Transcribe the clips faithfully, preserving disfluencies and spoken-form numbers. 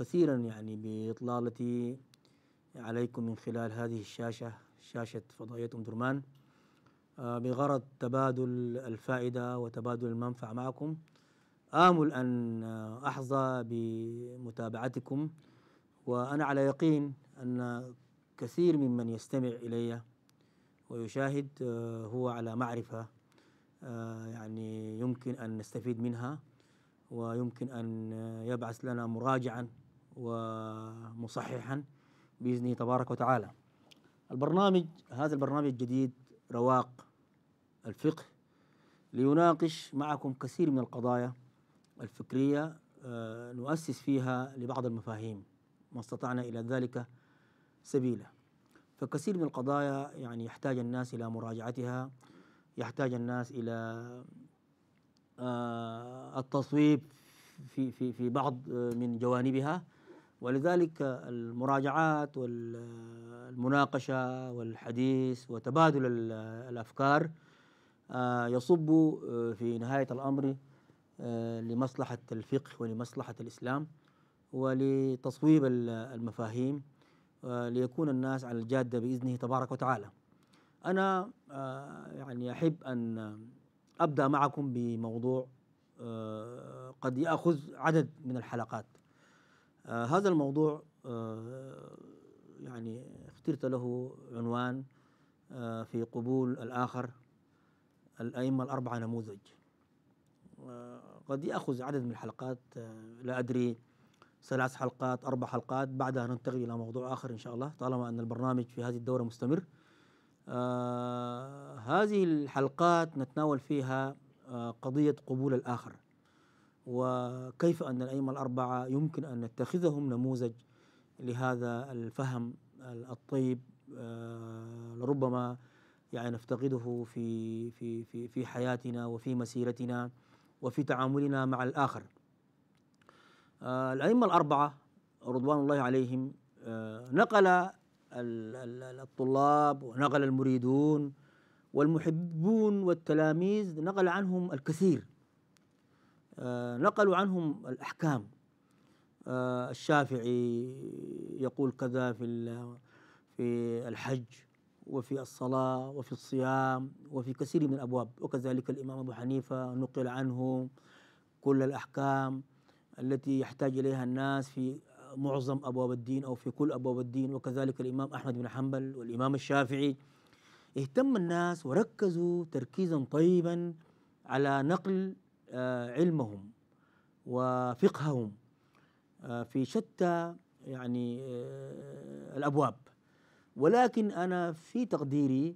كثيرا يعني بإطلالتي عليكم من خلال هذه الشاشة، شاشة فضائية أم درمان، بغرض تبادل الفائدة وتبادل المنفعة معكم. آمل أن أحظى بمتابعتكم، وأنا على يقين أن كثير ممن يستمع إلي ويشاهد هو على معرفة يعني يمكن أن نستفيد منها، ويمكن أن يبعث لنا مراجعا ومصححا بإذنه تبارك وتعالى. البرنامج هذا البرنامج الجديد رواق الفقه ليناقش معكم كثير من القضايا الفكرية، نؤسس فيها لبعض المفاهيم ما استطعنا إلى ذلك سبيلا. فكثير من القضايا يعني يحتاج الناس إلى مراجعتها، يحتاج الناس إلى التصويب في في في بعض من جوانبها، ولذلك المراجعات والمناقشة والحديث وتبادل الأفكار يصب في نهاية الأمر لمصلحة الفقه ولمصلحة الإسلام ولتصويب المفاهيم، ليكون الناس على الجادة بإذنه تبارك وتعالى. أنا يعني أحب أن أبدأ معكم بموضوع قد يأخذ عدد من الحلقات. هذا الموضوع يعني اخترت له عنوان في قبول الآخر، الأئمة الأربعة نموذج. قد يأخذ عدد من الحلقات، لا أدري، ثلاث حلقات، أربع حلقات، بعدها ننتقل إلى موضوع آخر إن شاء الله، طالما أن البرنامج في هذه الدورة مستمر. آه هذه الحلقات نتناول فيها آه قضية قبول الآخر، وكيف أن الأئمة الأربعة يمكن أن نتخذهم نموذج لهذا الفهم الطيب، آه لربما يعني نفتقده في في في في حياتنا وفي مسيرتنا وفي تعاملنا مع الآخر. آه الأئمة الأربعة رضوان الله عليهم آه نقل الطلاب ونقل المريدون والمحبون والتلاميذ، نقل عنهم الكثير، آه نقلوا عنهم الأحكام. آه الشافعي يقول كذا في في الحج وفي الصلاة وفي الصيام وفي كثير من الأبواب، وكذلك الإمام أبو حنيفة نقل عنه كل الأحكام التي يحتاج إليها الناس في معظم أبواب الدين أو في كل أبواب الدين، وكذلك الإمام أحمد بن حنبل والإمام الشافعي. اهتم الناس وركزوا تركيزا طيبا على نقل علمهم وفقههم في شتى يعني الأبواب. ولكن أنا في تقديري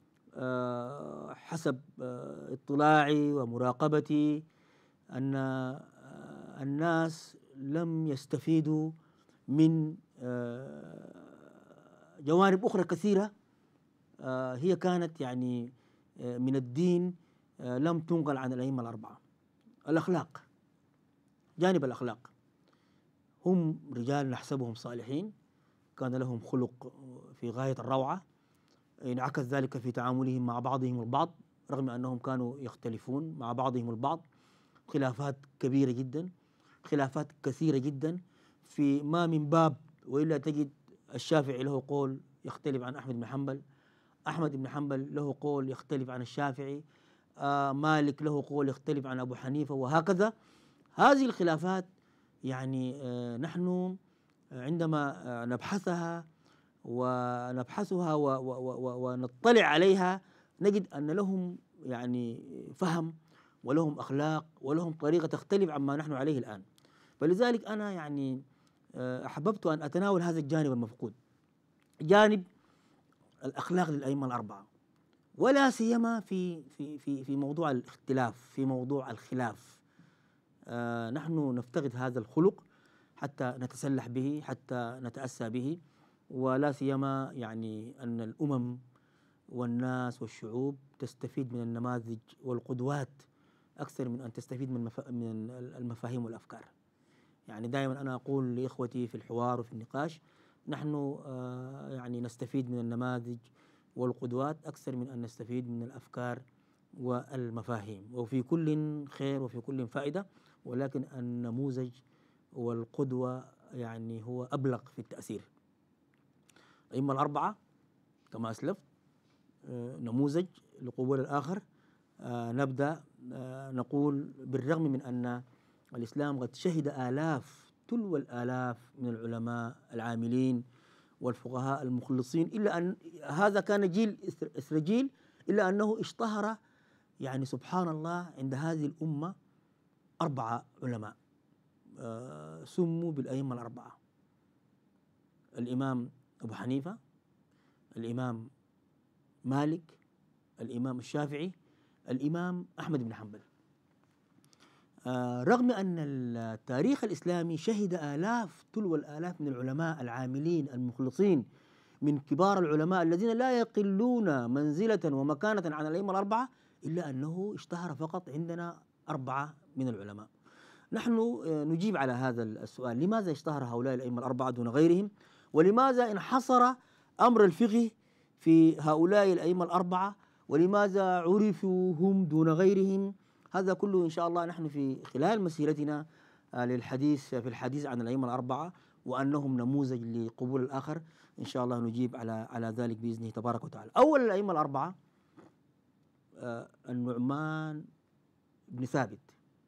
حسب اطلاعي ومراقبتي أن الناس لم يستفيدوا من جوانب أخرى كثيرة هي كانت يعني من الدين لم تنقل عن الأئمة الأربعة. الأخلاق، جانب الأخلاق، هم رجال نحسبهم صالحين، كان لهم خلق في غاية الروعة، انعكس ذلك في تعاملهم مع بعضهم البعض رغم أنهم كانوا يختلفون مع بعضهم البعض، خلافات كبيرة جدا، خلافات كثيرة جدا في ما من باب، وإلا تجد الشافعي له قول يختلف عن أحمد بن حنبل، أحمد بن حنبل له قول يختلف عن الشافعي، آه مالك له قول يختلف عن أبو حنيفة، وهكذا. هذه الخلافات يعني آه نحن عندما آه نبحثها ونبحثها ونطلع عليها نجد أن لهم يعني فهم ولهم أخلاق ولهم طريقة تختلف عما نحن عليه الآن. فلذلك أنا يعني أحببت أن أتناول هذا الجانب المفقود، جانب الأخلاق للأئمة الأربعة، ولا سيما في في في في موضوع الاختلاف، في موضوع الخلاف. آه نحن نفتقد هذا الخلق حتى نتسلح به، حتى نتأسى به، ولا سيما يعني أن الأمم والناس والشعوب تستفيد من النماذج والقدوات أكثر من أن تستفيد من من المفاهيم والأفكار. يعني دائما أنا أقول لإخوتي في الحوار وفي النقاش، نحن آه يعني نستفيد من النماذج والقدوات أكثر من أن نستفيد من الأفكار والمفاهيم، وفي كل خير وفي كل فائدة، ولكن النموذج والقدوة يعني هو أبلغ في التأثير. الأئمة الأربعة كما أسلفت نموذج لقبول الآخر. نبدأ نقول بالرغم من أن الإسلام قد شهد آلاف تلو الآلاف من العلماء العاملين والفقهاء المخلصين، إلا أن هذا كان جيل إثر جيل، إلا أنه اشتهر يعني سبحان الله عند هذه الأمة أربعة علماء سموا بالأئمة الأربعة: الإمام أبو حنيفة، الإمام مالك، الإمام الشافعي، الإمام أحمد بن حنبل. رغم أن التاريخ الإسلامي شهد آلاف تلو الآلاف من العلماء العاملين المخلصين من كبار العلماء الذين لا يقلون منزلة ومكانة عن الأئمة الأربعة، إلا أنه اشتهر فقط عندنا أربعة من العلماء. نحن نجيب على هذا السؤال: لماذا اشتهر هؤلاء الأئمة الأربعة دون غيرهم؟ ولماذا انحصر أمر الفقه في هؤلاء الأئمة الأربعة؟ ولماذا عرفوا هم دون غيرهم؟ هذا كله إن شاء الله نحن في خلال مسيرتنا للحديث في الحديث عن الأئمة الأربعة وأنهم نموذج لقبول الآخر إن شاء الله نجيب على على ذلك بإذنه تبارك وتعالى. أول الأئمة الأربعة النعمان بن ثابت،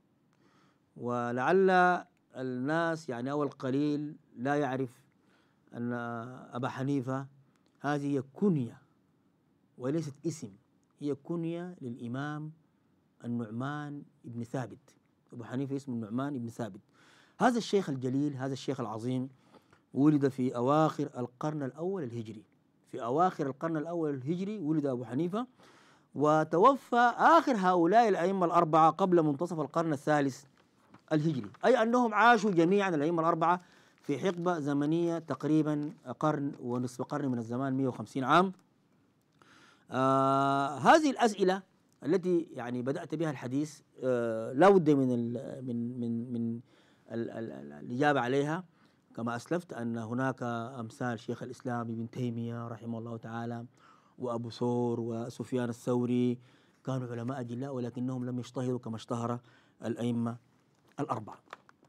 ولعل الناس يعني أول قليل لا يعرف أن أبا حنيفة هذه هي كنية وليست اسم، هي كنية للإمام النعمان بن ثابت. أبو حنيفة اسمه النعمان بن ثابت. هذا الشيخ الجليل، هذا الشيخ العظيم، ولد في أواخر القرن الأول الهجري. في أواخر القرن الأول الهجري ولد أبو حنيفة، وتوفى آخر هؤلاء الأئمة الأربعة قبل منتصف القرن الثالث الهجري، أي أنهم عاشوا جميعا الأئمة الأربعة في حقبة زمنية تقريبا قرن ونصف قرن من الزمان، مئة وخمسين عام. آه هذه الأسئلة التي يعني بدأت بها الحديث آه لا بد من ال من من من ال ال ال الإجابة عليها. كما أسلفت أن هناك أمثال شيخ الإسلام ابن تيمية رحمه الله تعالى، وأبو ثور وسفيان الثوري، كانوا علماء أجلاء ولكنهم لم يشتهروا كما اشتهر الأئمة الأربعة.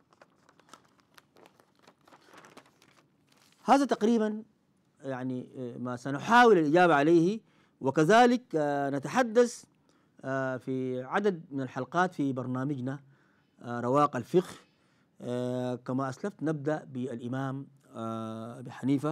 هذا تقريبا يعني ما سنحاول الإجابة عليه، وكذلك نتحدث في عدد من الحلقات في برنامجنا رواق الفقه. كما أسلفت نبدأ بالإمام أبي حنيفة،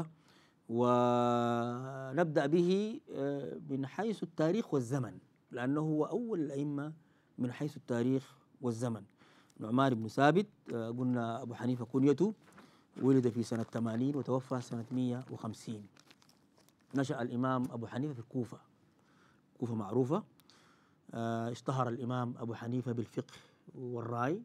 ونبدأ به من حيث التاريخ والزمن، لأنه هو أول الأئمة من حيث التاريخ والزمن. نعمان بن ثابت، قلنا أبو حنيفة كنيته، ولد في سنة ثمانين وتوفى سنة مئة وخمسين. نشأ الإمام أبو حنيفة في الكوفة، كوفة معروفة. اشتهر الإمام أبو حنيفة بالفقه والرأي.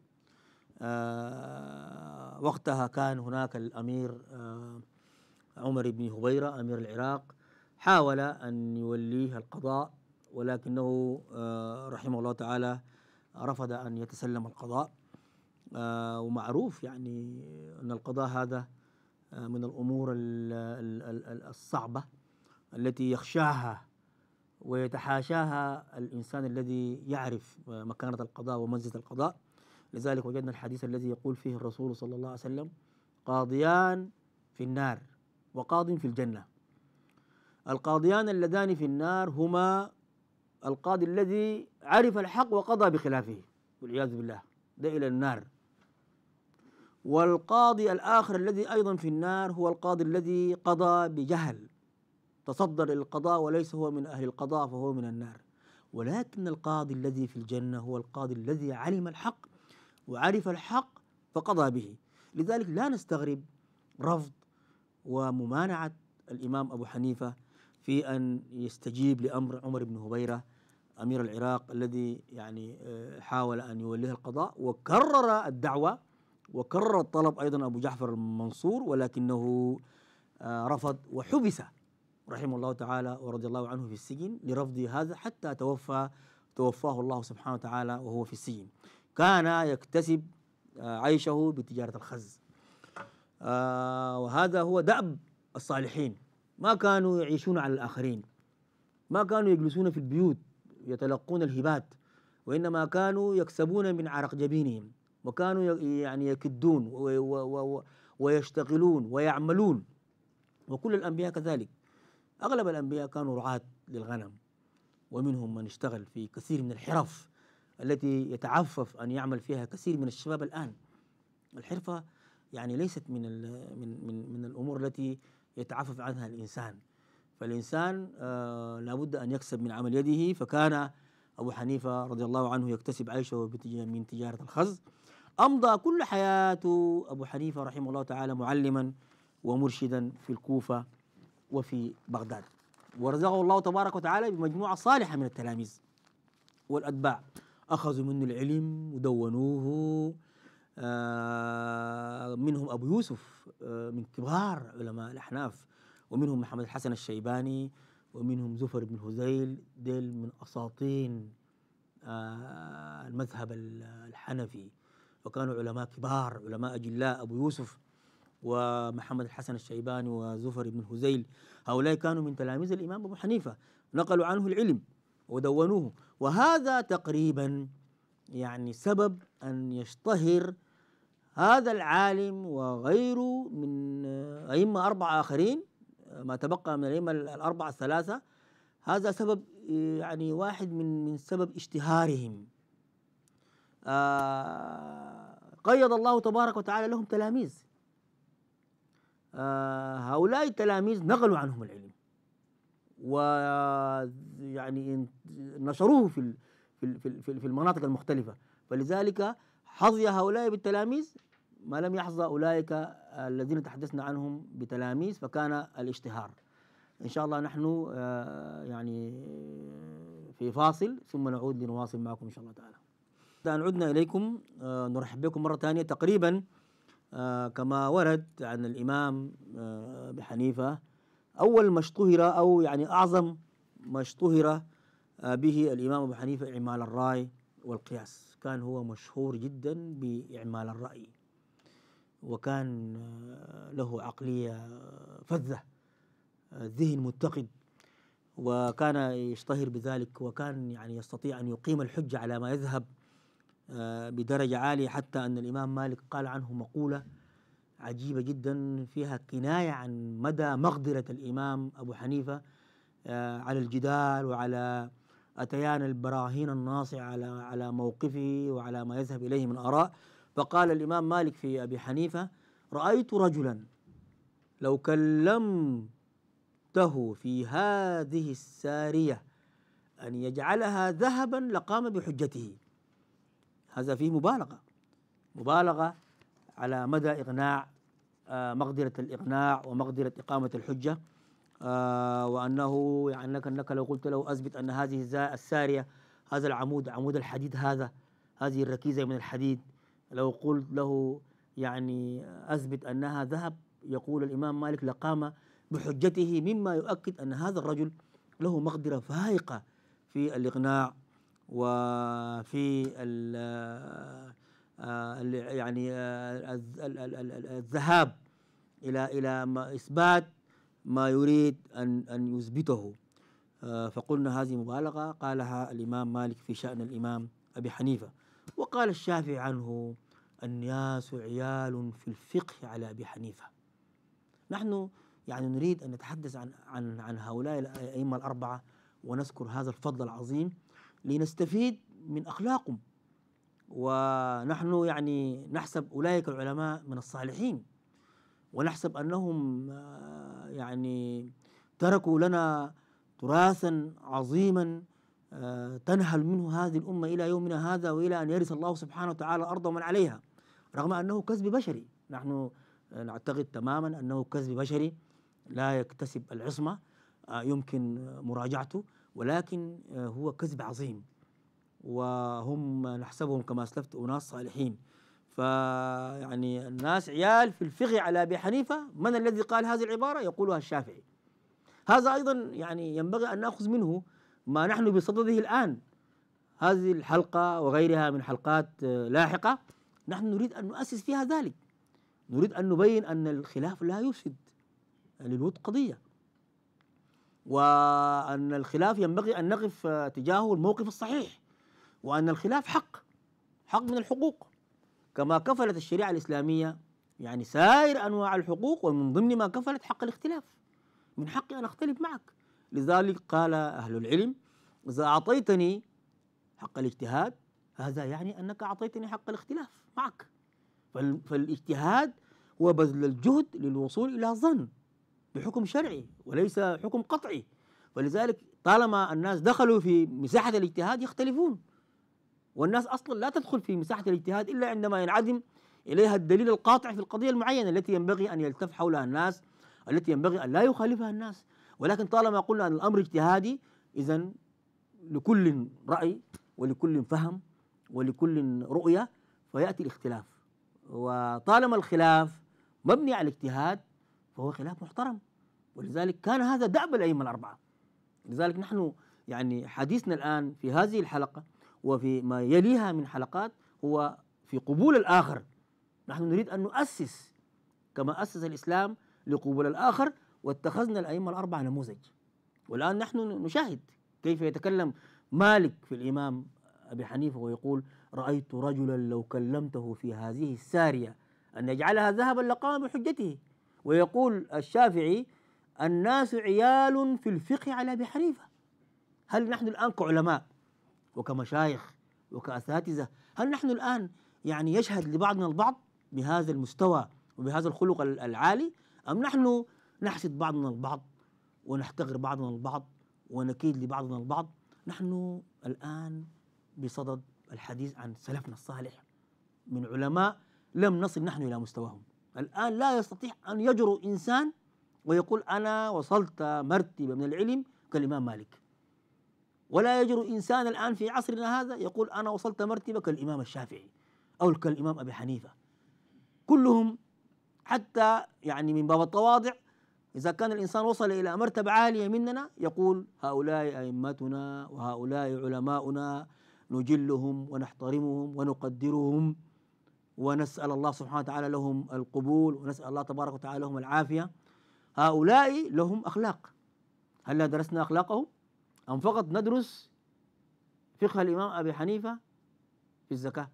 وقتها كان هناك الأمير عمر بن هبيرة أمير العراق، حاول أن يوليه القضاء، ولكنه رحمه الله تعالى رفض أن يتسلم القضاء. ومعروف يعني أن القضاء هذا من الأمور الصعبة التي يخشاها ويتحاشاها الإنسان الذي يعرف مكانة القضاء ومنزلة القضاء. لذلك وجدنا الحديث الذي يقول فيه الرسول صلى الله عليه وسلم: قاضيان في النار وقاض في الجنة. القاضيان اللذان في النار هما القاضي الذي عرف الحق وقضى بخلافه والعياذ بالله، ده إلى النار. والقاضي الآخر الذي أيضا في النار هو القاضي الذي قضى بجهل، تصدر إلى القضاء وليس هو من أهل القضاء فهو من النار. ولكن القاضي الذي في الجنة هو القاضي الذي علم الحق وعرف الحق فقضى به. لذلك لا نستغرب رفض وممانعة الإمام أبو حنيفة في أن يستجيب لأمر عمر بن هبيرة أمير العراق الذي يعني حاول أن يوليه القضاء، وكرر الدعوة وكرر الطلب أيضا أبو جعفر المنصور، ولكنه رفض وحبس رحمه الله تعالى ورضي الله عنه في السجن لرفض هذا حتى توفى توفاه الله سبحانه وتعالى وهو في السجن. كان يكتسب عيشه بتجارة الخز، وهذا هو دأب الصالحين. ما كانوا يعيشون على الآخرين، ما كانوا يجلسون في البيوت يتلقون الهبات، وإنما كانوا يكسبون من عرق جبينهم، وكانوا يعني يكدون ويشتغلون ويعملون، وكل الأنبياء كذلك. أغلب الأنبياء كانوا رعاة للغنم، ومنهم من اشتغل في كثير من الحرف التي يتعفف أن يعمل فيها كثير من الشباب الآن. الحرفة يعني ليست من من من من الأمور التي يتعفف عنها الإنسان، فالإنسان آه لابد أن يكسب من عمل يده. فكان أبو حنيفة رضي الله عنه يكتسب عيشه من تجارة الخز. أمضى كل حياته أبو حنيفة رحمه الله تعالى معلما ومرشدا في الكوفة وفي بغداد، ورزقه الله تبارك وتعالى بمجموعة صالحة من التلاميذ والأتباع، أخذوا منه العلم ودونوه. آه منهم أبو يوسف آه من كبار علماء الأحناف، ومنهم محمد الحسن الشيباني، ومنهم زفر بن هذيل، ديل من أساطين آه المذهب الحنفي، وكانوا علماء كبار، علماء أجلاء. أبو يوسف ومحمد الحسن الشيباني وزفر بن هذيل، هؤلاء كانوا من تلاميذ الإمام أبو حنيفة، نقلوا عنه العلم ودونوه. وهذا تقريبا يعني سبب أن يشتهر هذا العالم وغيره من أئمة أربعة آخرين، ما تبقى من الأئمة الأربعة الثلاثة. هذا سبب يعني واحد من من سبب اشتهارهم. آه قيض الله تبارك وتعالى لهم تلاميذ. آه هؤلاء التلاميذ نقلوا عنهم العلم، ويعني نشروه في في في في المناطق المختلفة. فلذلك حظي هؤلاء بالتلاميذ ما لم يحظى أولئك الذين تحدثنا عنهم بتلاميذ، فكان الاشتهار. إن شاء الله نحن آه يعني في فاصل ثم نعود لنواصل معكم إن شاء الله تعالى. أن عدنا إليكم آه نرحب بكم مرة ثانية. تقريبا آه كما ورد عن الإمام آه بحنيفة، أول ما اشتهر أو يعني أعظم ما اشتهر آه به الإمام أبو حنيفة إعمال الرأي والقياس. كان هو مشهور جدا بإعمال الرأي، وكان آه له عقلية فذة، آه ذهن متقد، وكان يشتهر بذلك، وكان يعني يستطيع أن يقيم الحجة على ما يذهب بدرجة عالية، حتى أن الإمام مالك قال عنه مقولة عجيبة جدا فيها كناية عن مدى مقدرة الإمام أبو حنيفة على الجدال وعلى أتيان البراهين الناصعة على على موقفه وعلى ما يذهب إليه من آراء. فقال الإمام مالك في أبي حنيفة: رأيت رجلا لو كلمته في هذه السارية أن يجعلها ذهبا لقام بحجته. هذا فيه مبالغة، مبالغة على مدى إقناع آه مقدرة الإقناع ومقدرة إقامة الحجة. آه وأنه يعني أنك, أنك لو قلت له أثبت أن هذه السارية، هذا العمود عمود الحديد، هذا هذه الركيزة من الحديد، لو قلت له يعني أثبت أنها ذهب، يقول الإمام مالك لقام بحجته، مما يؤكد أن هذا الرجل له مقدرة فائقة في الإقناع وفي ال يعني الذهاب إلى إلى إثبات ما يريد أن أن يثبته. فقلنا هذه مبالغة قالها الإمام مالك في شأن الإمام أبي حنيفة. وقال الشافعي عنه: الناس عيال في الفقه على أبي حنيفة. نحن يعني نريد أن نتحدث عن عن عن هؤلاء الأئمة الأربعة ونذكر هذا الفضل العظيم لنستفيد من أخلاقهم. ونحن يعني نحسب أولئك العلماء من الصالحين، ونحسب أنهم يعني تركوا لنا تراثا عظيما تنهل منه هذه الأمة إلى يومنا هذا، وإلى أن يرث الله سبحانه وتعالى الأرض ومن عليها، رغم أنه كسب بشري. نحن نعتقد تماما أنه كسب بشري لا يكتسب العصمة، يمكن مراجعته، ولكن هو كسب عظيم، وهم نحسبهم كما أسلفت أناس صالحين. فيعني الناس عيال في الفقه على أبي حنيفة. من الذي قال هذه العبارة؟ يقولها الشافعي. هذا أيضا يعني ينبغي أن نأخذ منه ما نحن بصدده الآن. هذه الحلقة وغيرها من حلقات لاحقة نحن نريد أن نؤسس فيها ذلك، نريد أن نبين أن الخلاف لا يفسد للود قضية، وأن الخلاف ينبغي أن نقف تجاهه الموقف الصحيح، وأن الخلاف حق، حق من الحقوق، كما كفلت الشريعة الإسلامية يعني سائر أنواع الحقوق، ومن ضمن ما كفلت حق الاختلاف، من حقي أن أختلف معك. لذلك قال أهل العلم: إذا أعطيتني حق الاجتهاد هذا يعني أنك أعطيتني حق الاختلاف معك. فالاجتهاد هو بذل الجهد للوصول إلى ظن بحكم شرعي وليس حكم قطعي. ولذلك طالما الناس دخلوا في مساحة الاجتهاد يختلفون، والناس أصلا لا تدخل في مساحة الاجتهاد إلا عندما ينعدم إليها الدليل القاطع في القضية المعينة التي ينبغي أن يلتف حولها الناس، التي ينبغي أن لا يخالفها الناس. ولكن طالما قلنا أن الأمر اجتهادي، إذن لكل رأي ولكل فهم ولكل رؤية، فيأتي الاختلاف. وطالما الخلاف مبني على الاجتهاد فهو خلاف محترم، ولذلك كان هذا دأب الأئمة الأربعة. لذلك نحن يعني حديثنا الآن في هذه الحلقة وفي ما يليها من حلقات هو في قبول الآخر. نحن نريد أن نؤسس كما أسس الإسلام لقبول الآخر، واتخذنا الأئمة الأربعة نموذج. والآن نحن نشاهد كيف يتكلم مالك في الإمام أبي حنيفة ويقول: رأيت رجلا لو كلمته في هذه السارية أن يجعلها ذهبا لقام بحجته. ويقول الشافعي: الناس عيال في الفقه على أبي حنيفة. هل نحن الآن كعلماء وكمشايخ وكأساتذة، هل نحن الآن يعني يشهد لبعضنا البعض بهذا المستوى وبهذا الخلق العالي، أم نحن نحسد بعضنا البعض ونحتقر بعضنا البعض ونكيد لبعضنا البعض؟ نحن الآن بصدد الحديث عن سلفنا الصالح من علماء لم نصل نحن إلى مستواهم. الآن لا يستطيع أن يجرؤ إنسان ويقول: أنا وصلت مرتبة من العلم كالإمام مالك، ولا يجرؤ إنسان الآن في عصرنا هذا يقول: أنا وصلت مرتبة كالإمام الشافعي أو كالإمام أبي حنيفة. كلهم حتى يعني من باب التواضع، إذا كان الإنسان وصل إلى مرتبة عالية مننا يقول: هؤلاء أئمتنا وهؤلاء علماؤنا نجلهم ونحترمهم ونقدرهم ونسأل الله سبحانه وتعالى لهم القبول ونسأل الله تبارك وتعالى لهم العافية. هؤلاء لهم أخلاق. هل درسنا أخلاقهم أم فقط ندرس فقه الإمام أبي حنيفة في الزكاة،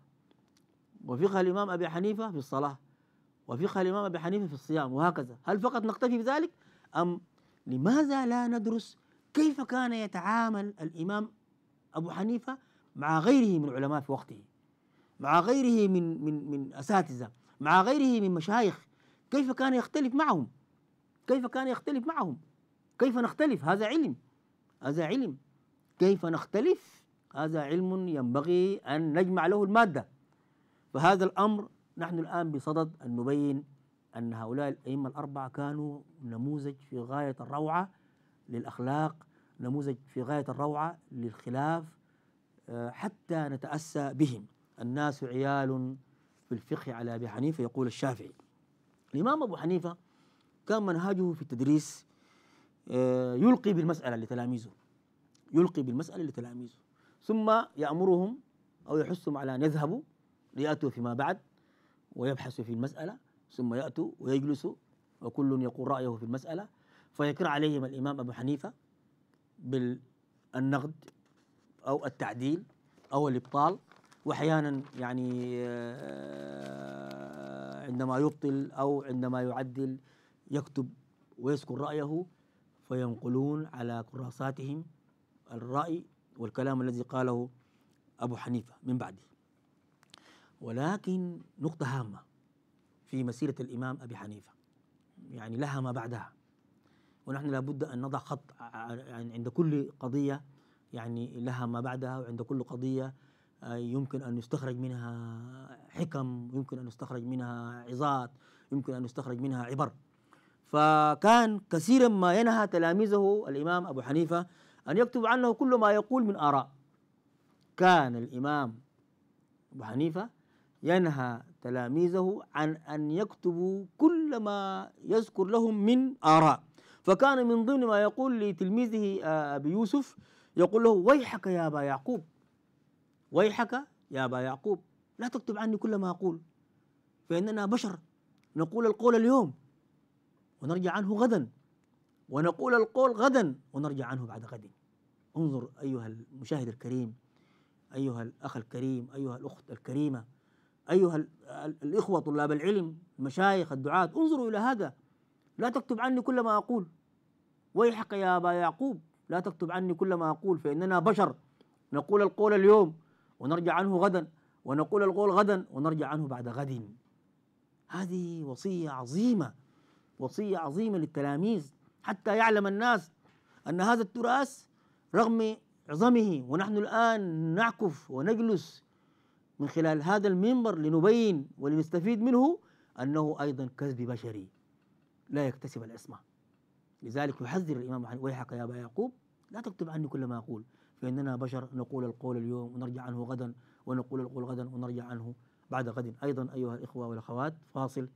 وفقه الإمام أبي حنيفة في الصلاة، وفقه الإمام أبي حنيفة في الصيام، وهكذا؟ هل فقط نكتفي بذلك أم لماذا لا ندرس كيف كان يتعامل الإمام أبو حنيفة مع غيره من علماء في وقته، مع غيره من من من أساتذة، مع غيره من مشايخ؟ كيف كان يختلف معهم؟ كيف كان يختلف معهم؟ كيف نختلف؟ هذا علم، هذا علم. كيف نختلف؟ هذا علم ينبغي أن نجمع له المادة. فهذا الأمر نحن الآن بصدد أن نبين أن هؤلاء الأئمة الأربعة كانوا نموذج في غاية الروعة للأخلاق، نموذج في غاية الروعة للخلاف، حتى نتأسى بهم. الناس عيال في الفقه على أبي حنيفة، يقول الشافعي. الإمام أبو حنيفة كان منهجه في التدريس يلقي بالمسألة لتلاميذه، يلقي بالمسألة لتلاميذه ثم يأمرهم أو يحثهم على أن يذهبوا ليأتوا فيما بعد ويبحثوا في المسألة، ثم يأتوا ويجلسوا وكل يقول رأيه في المسألة، فيقر عليهم الإمام أبو حنيفة بالنقد أو التعديل أو الإبطال. وأحيانا يعني عندما يبطل أو عندما يعدل يكتب ويذكر رأيه، فينقلون على كراساتهم الرأي والكلام الذي قاله أبو حنيفة من بعده. ولكن نقطة هامة في مسيرة الإمام أبي حنيفة يعني لها ما بعدها، ونحن لابد أن نضع خط يعني عند كل قضية يعني لها ما بعدها، وعند كل قضية يمكن أن يستخرج منها حكم، يمكن أن يستخرج منها عظات، يمكن أن يستخرج منها عبر. فكان كثيرا ما ينهى تلاميذه الإمام أبو حنيفة أن يكتب عنه كل ما يقول من آراء. كان الإمام أبو حنيفة ينهى تلاميذه عن أن يكتبوا كل ما يذكر لهم من آراء. فكان من ضمن ما يقول لتلميذه أبي يوسف، يقول له: ويحك يا أبا يعقوب، ويحك يا أبا يعقوب، لا تكتب عني كل ما أقول، فإننا بشر نقول القول اليوم ونرجع عنه غدا، ونقول القول غدا ونرجع عنه بعد غد. انظر أيها المشاهد الكريم، أيها الأخ الكريم، أيها الأخت الكريمة، أيها الإخوة طلاب العلم، المشايخ، الدعاة، انظروا إلى هذا. لا تكتب عني كل ما أقول، ويحك يا أبا يعقوب لا تكتب عني كل ما أقول، فإننا بشر نقول القول اليوم ونرجع عنه غدا، ونقول القول غدا ونرجع عنه بعد غد. هذه وصية عظيمة، وصية عظيمة للتلاميذ، حتى يعلم الناس أن هذا التراث رغم عظمه، ونحن الآن نعكف ونجلس من خلال هذا المنبر لنبين ولنستفيد منه، أنه أيضا كذب بشري لا يكتسب العصمة. لذلك يحذر الإمام محمد: ويحك يا أبا يعقوب لا تكتب عني كل ما أقول، فإننا بشر نقول القول اليوم ونرجع عنه غدا، ونقول القول غدا ونرجع عنه بعد غد. أيضا أيها الإخوة والأخوات، فاصل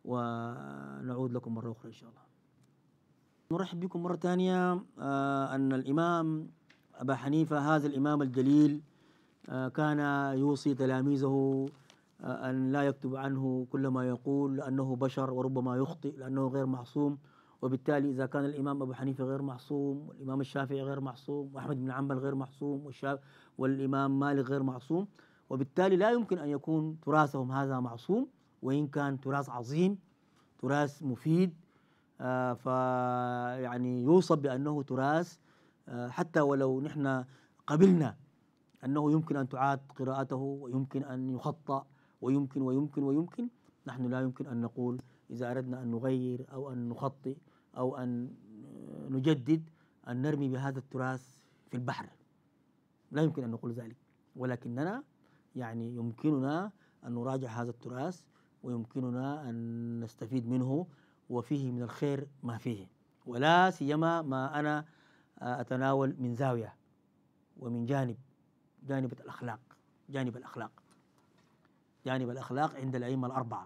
ونعود لكم مرة أخرى إن شاء الله. نرحب بكم مرة ثانية. آه أن الإمام أبا حنيفة هذا الإمام الجليل آه كان يوصي تلاميذه آه أن لا يكتب عنه كل ما يقول، لأنه بشر وربما يخطئ، لأنه غير معصوم. وبالتالي إذا كان الإمام أبو حنيفة غير معصوم، والإمام الشافعي غير معصوم، وأحمد بن حنبل غير معصوم، والإمام مالك غير معصوم، وبالتالي لا يمكن أن يكون تراثهم هذا معصوم، وإن كان تراث عظيم، تراث مفيد، آه فيعني يوصف بأنه تراث آه حتى ولو نحن قبلنا أنه يمكن أن تعاد قراءته، ويمكن أن يخطأ، ويمكن ويمكن ويمكن، نحن لا يمكن أن نقول إذا أردنا أن نغير أو أن نخطئ أو أن نجدد أن نرمي بهذا التراث في البحر، لا يمكن أن نقول ذلك. ولكننا يعني يمكننا أن نراجع هذا التراث، ويمكننا أن نستفيد منه، وفيه من الخير ما فيه، ولا سيما ما أنا أتناول من زاوية ومن جانب جانب الأخلاق جانب الأخلاق جانب الأخلاق عند الأئمة الأربعة،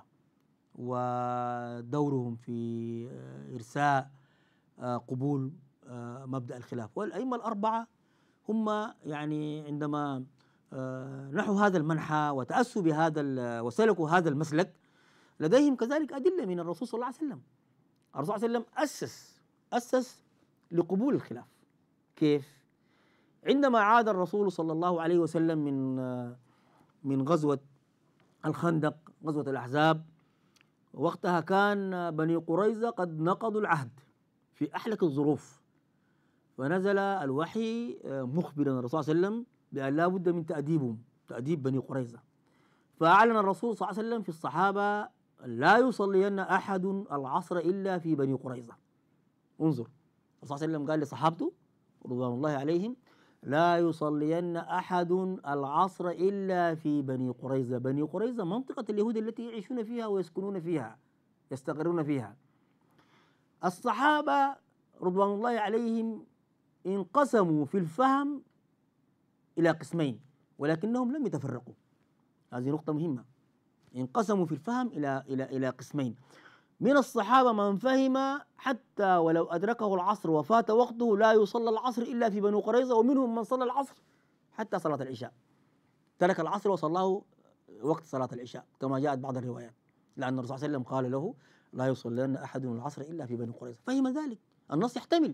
ودورهم في إرساء قبول مبدأ الخلاف. والأئمة الأربعة هم يعني عندما نحوا هذا المنحى وتأسوا بهذا وسلكوا هذا المسلك، لديهم كذلك أدلة من الرسول صلى الله عليه وسلم. الرسول صلى الله عليه وسلم أسس أسس لقبول الخلاف. كيف؟ عندما عاد الرسول صلى الله عليه وسلم من من غزوة الخندق، غزوة الأحزاب، وقتها كان بني قريظة قد نقضوا العهد في أحلك الظروف، فنزل الوحي مخبرا الرسول صلى الله عليه وسلم بأن لا بد من تأديبهم، تأديب بني قريظة. فأعلن الرسول صلى الله عليه وسلم في الصحابة: لا يصلين أحد العصر إلا في بني قريظة. انظر، الرسول صلى الله عليه وسلم قال لصحابته رضوان الله عليهم: لا يصلين أحد العصر إلا في بني قريظة. بني قريظة منطقة اليهود التي يعيشون فيها ويسكنون فيها، يستقرون فيها. الصحابة رضوان الله عليهم انقسموا في الفهم إلى قسمين، ولكنهم لم يتفرقوا. هذه نقطة مهمة. انقسموا في الفهم إلى إلى إلى قسمين. من الصحابة من فهم حتى ولو أدركه العصر وفات وقته لا يصلى العصر إلا في بني قريظة، ومنهم من صلى العصر حتى صلاة العشاء، ترك العصر وصلاه وقت صلاة العشاء كما جاءت بعض الروايات، لأن الرسول صلى الله عليه وسلم قال له: لا يصلين أحد العصر إلا في بني قريظة. فهم ذلك، النص يحتمل.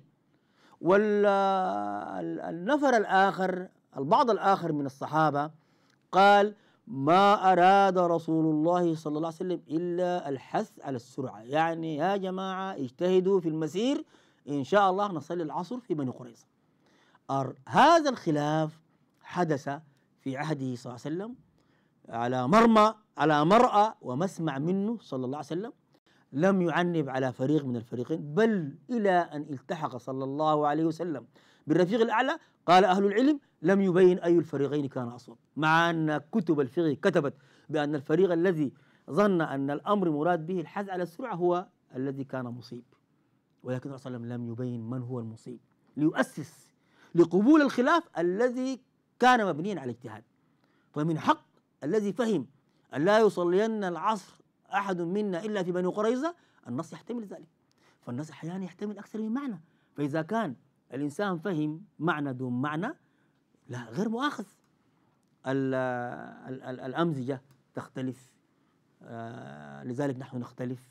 والنفر الآخر، البعض الآخر من الصحابة، قال: ما أراد رسول الله صلى الله عليه وسلم إلا الحث على السرعة، يعني يا جماعة اجتهدوا في المسير، إن شاء الله نصلي العصر في بني قريظة. هذا الخلاف حدث في عهده صلى الله عليه وسلم على مرمى على مرأى ومسمع منه صلى الله عليه وسلم، لم يعنب على فريق من الفريقين، بل إلى أن التحق صلى الله عليه وسلم بالرفيق الأعلى قال أهل العلم لم يبين أي الفريقين كان أصوب، مع أن كتب الفقه كتبت بأن الفريق الذي ظن أن الأمر مراد به الحث على السرعة هو الذي كان مصيب، ولكن الرسول صلى الله عليه وسلم لم يبين من هو المصيب، ليؤسس لقبول الخلاف الذي كان مبنيا على اجتهاد. فمن حق الذي فهم أن لا يصلين العصر أحد منا إلا في بني قريظة، النص يحتمل ذلك. فالنص أحيانا يحتمل أكثر من معنى، فإذا كان الإنسان فهم معنى دون معنى لا غير مؤاخذ. ال ال ال الأمزجة تختلف، آه لذلك نحن نختلف.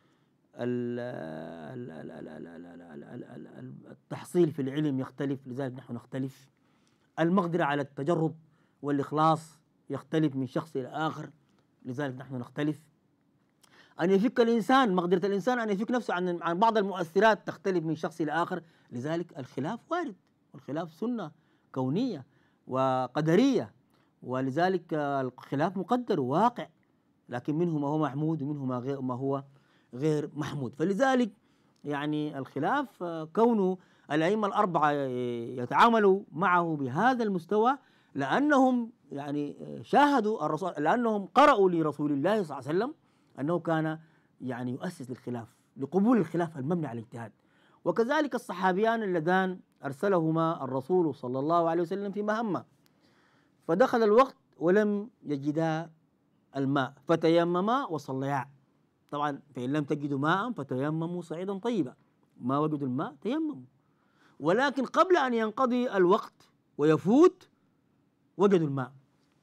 التحصيل في العلم يختلف، لذلك نحن نختلف. المقدرة على التجرد والإخلاص يختلف من شخص إلى آخر، لذلك نحن نختلف. أن يفك الإنسان، مقدرة الإنسان أن يفك نفسه عن عن بعض المؤثرات تختلف من شخص إلى آخر. لذلك الخلاف وارد، والخلاف سنة كونية وقدرية، ولذلك الخلاف مقدر وواقع، لكن منه ما هو محمود ومنه ما غير ما هو غير محمود. فلذلك يعني الخلاف كونه الأئمة الأربعة يتعاملوا معه بهذا المستوى لأنهم يعني شاهدوا الرسول، لأنهم قرأوا لرسول الله صلى الله عليه وسلم أنه كان يعني يؤسس للخلاف، لقبول الخلاف المبني على الاجتهاد. وكذلك الصحابيان اللذان أرسلهما الرسول صلى الله عليه وسلم في مهمة، فدخل الوقت ولم يجدا الماء فتيمما وصليا. طبعا فإن لم تجدوا ماء فتيمموا صعيدا طيبا، ما وجدوا الماء تيمموا. ولكن قبل أن ينقضي الوقت ويفوت وجدوا الماء،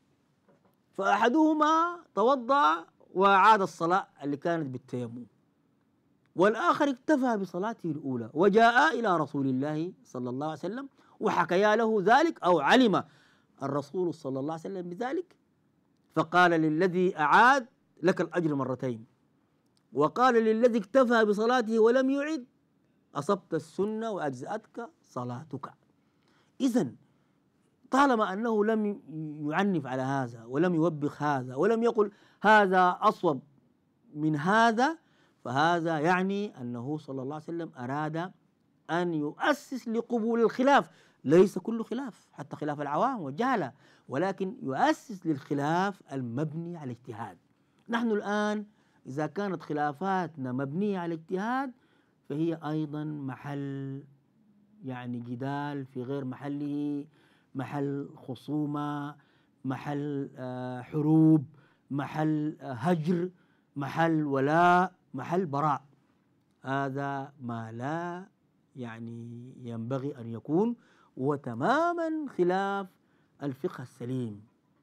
فأحدهما توضأ وأعاد الصلاة اللي كانت بالتيمم، والآخر اكتفى بصلاته الأولى وجاء إلى رسول الله صلى الله عليه وسلم وحكيا له ذلك، أو علم الرسول صلى الله عليه وسلم بذلك، فقال للذي أعاد لك الأجر مرتين، وقال للذي اكتفى بصلاته ولم يعد أصبت السنة وأجزأتك صلاتك. إذن طالما أنه لم يعنف على هذا ولم يوبخ هذا ولم يقل هذا أصوب من هذا، فهذا يعني أنه صلى الله عليه وسلم أراد أن يؤسس لقبول الخلاف، ليس كل خلاف حتى خلاف العوام والجهلة، ولكن يؤسس للخلاف المبني على الاجتهاد. نحن الآن إذا كانت خلافاتنا مبنية على الاجتهاد فهي أيضا محل يعني جدال في غير محله، محل خصومة، محل آه حروب، محل آه هجر، محل ولاء، محل براء. هذا ما لا يعني ينبغي أن يكون، وتماما خلاف الفقه السليم،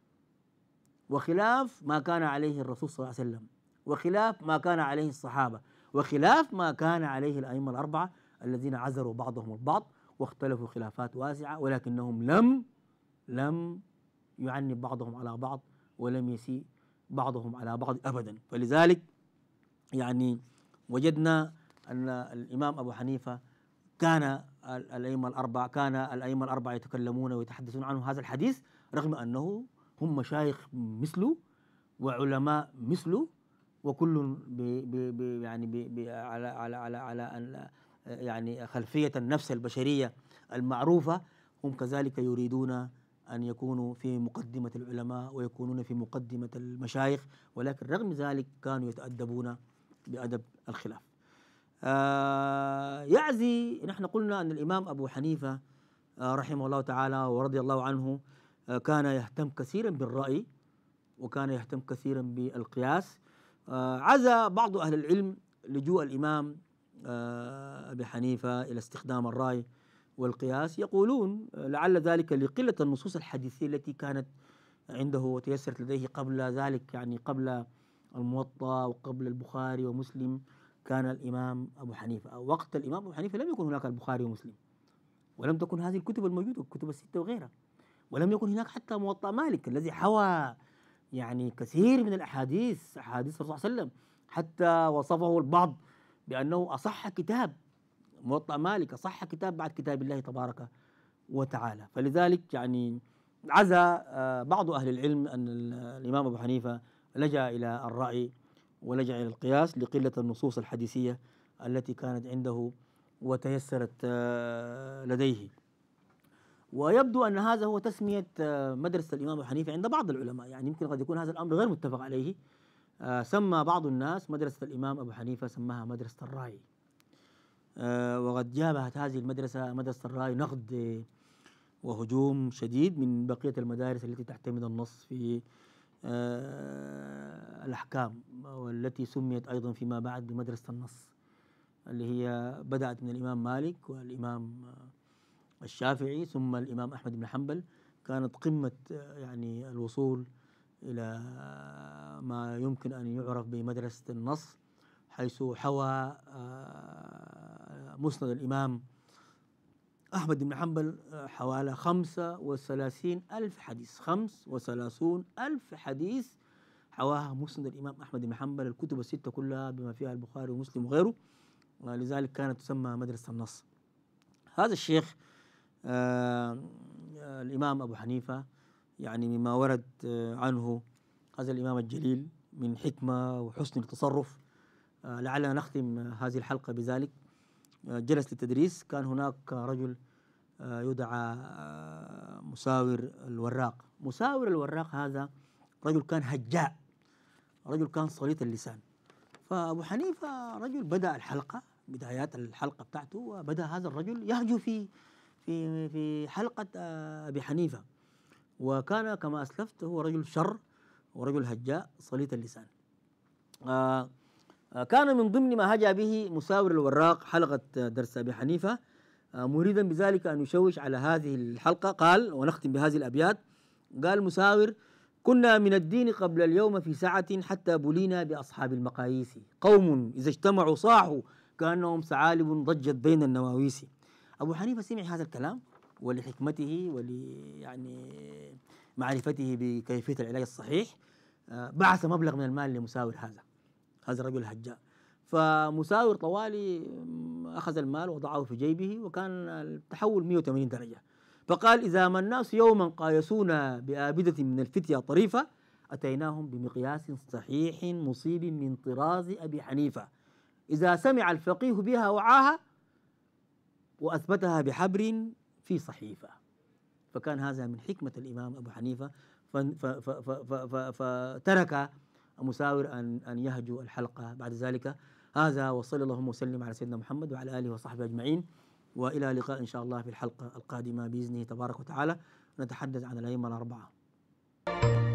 وخلاف ما كان عليه الرسول صلى الله عليه وسلم، وخلاف ما كان عليه الصحابة، وخلاف ما كان عليه الأئمة الأربعة الذين عزروا بعضهم البعض واختلفوا خلافات واسعة، ولكنهم لم لم يعنب بعضهم على بعض ولم يسيء بعضهم على بعض أبدا. فلذلك يعني وجدنا أن الإمام أبو حنيفة كان الأئمة الأربعة كان الأئمة الأربعة يتكلمون ويتحدثون عنه هذا الحديث، رغم أنه هم مشايخ مثله وعلماء مثله، وكل ب ب ب يعني ب ب على على على على أن يعني خلفية النفس البشرية المعروفة، هم كذلك يريدون أن يكونوا في مقدمة العلماء ويكونون في مقدمة المشايخ، ولكن رغم ذلك كانوا يتأدبون بأدب الخلاف. آه يعزي نحن قلنا أن الإمام أبو حنيفة آه رحمه الله تعالى ورضي الله عنه آه كان يهتم كثيرا بالرأي، وكان يهتم كثيرا بالقياس. آه عزى بعض أهل العلم لجوء الإمام آه أبي حنيفة إلى استخدام الرأي والقياس، يقولون لعل ذلك لقلة النصوص الحديثية التي كانت عنده وتيسرت لديه قبل ذلك، يعني قبل الموطأ وقبل البخاري ومسلم كان الإمام أبو حنيفة، وقت الإمام أبو حنيفة لم يكن هناك البخاري ومسلم، ولم تكن هذه الكتب الموجودة الكتب الستة وغيرها، ولم يكن هناك حتى موطأ مالك الذي حوى يعني كثير من الأحاديث، أحاديث الرسول صلى الله عليه وسلم، حتى وصفه البعض بأنه أصح كتاب، موطأ مالك أصح كتاب بعد كتاب الله تبارك وتعالى. فلذلك يعني عزى بعض أهل العلم أن الإمام أبو حنيفة لجأ إلى الرأي ولجأ إلى القياس لقلة النصوص الحديثية التي كانت عنده وتيسرت لديه. ويبدو أن هذا هو تسمية مدرسة الإمام أبو حنيفة عند بعض العلماء، يعني يمكن قد يكون هذا الأمر غير متفق عليه. سمى بعض الناس مدرسة الإمام أبو حنيفة سماها مدرسة الرأي، وقد جابهت هذه المدرسة مدرسة الرأي نقد وهجوم شديد من بقية المدارس التي تعتمد النص في الأحكام، والتي سميت أيضا فيما بعد بمدرسة النص، اللي هي بدأت من الإمام مالك والإمام الشافعي ثم الإمام أحمد بن حنبل. كانت قمة يعني الوصول إلى ما يمكن أن يعرف بمدرسة النص، حيث حوى مسند الإمام أحمد بن حنبل حوالي خمسة وثلاثين ألف حديث، خمس وثلاثون ألف حديث حواها مسند الإمام أحمد بن حنبل، الكتب الستة كلها بما فيها البخاري ومسلم وغيره، لذلك كانت تسمى مدرسة النص. هذا الشيخ آه الإمام أبو حنيفة يعني مما ورد آه عنه هذا الإمام الجليل من حكمة وحسن التصرف، آه لعلنا نختم هذه الحلقة بذلك. آه جلس للتدريس، كان هناك رجل آه يدعى آه مساور الوراق. مساور الوراق هذا رجل كان هجاء، رجل كان صليط اللسان. فأبو حنيفة رجل بدأ الحلقة، بدايات الحلقة بتاعته، وبدأ هذا الرجل يهجو في في في حلقة أبي حنيفة، وكان كما أسلفت هو رجل شر ورجل هجاء صليط اللسان. آه كان من ضمن ما هجا به مساور الوراق حلقة درس أبي حنيفة، آه مريدا بذلك أن يشوش على هذه الحلقة. قال، ونختم بهذه الأبيات، قال مساور: كنا من الدين قبل اليوم في سعة، حتى بلينا بأصحاب المقاييس، قوم إذا اجتمعوا صاحوا كأنهم ثعالب ضجت بين النواويس. أبو حنيفة سمع هذا الكلام، ولحكمته ول يعني معرفته بكيفية العلاج الصحيح بعث مبلغ من المال لمساور هذا هذا الرجل الهجاء. فمساور طوالي أخذ المال وضعه في جيبه، وكان التحول مئة وثمانين درجة. فقال: إذا ما الناس يوما قايسونا بآبدة من الفتية طريفة، أتيناهم بمقياس صحيح مصيب من طراز أبي حنيفة، إذا سمع الفقيه بها وعاها وأثبتها بحبر في صحيفة. فكان هذا من حكمة الإمام أبو حنيفة، فترك مساور أن أن يهجو الحلقة بعد ذلك. هذا، وصلى اللهم وسلم على سيدنا محمد وعلى آله وصحبه أجمعين، وإلى لقاء إن شاء الله في الحلقة القادمة بإذنه تبارك وتعالى، نتحدث عن الأئمة الأربعة.